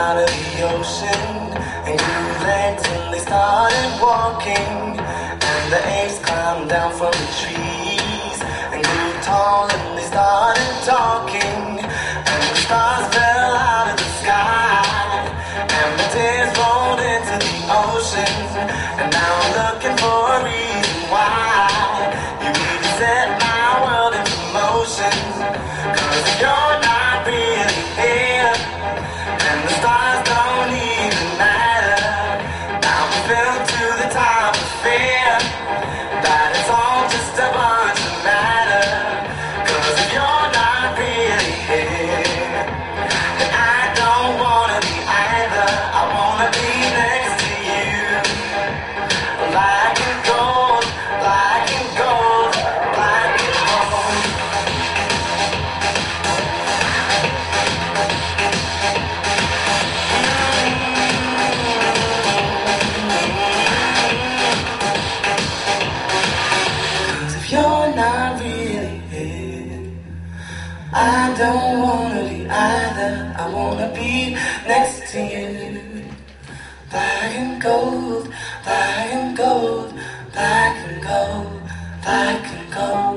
out of the ocean and grew legs and they started walking. And the apes climbed down from the trees and grew tall and they started talking. And the stars fell out of the sky and the tears rolled into the ocean. And now I'm looking for a reason why you need to set my world into motion. 'Cause if you're not really here and the stars don't even matter, now I'm filled to the top of fear that it's all just a bunch of matter. 'Cause if you're not really here, then I don't wanna be either. I wanna be next to you, like in gold, like in gold, like in gold. If you're not really here, I don't wanna be either. I wanna be next to you, black and gold, black and gold, black and gold, black and gold.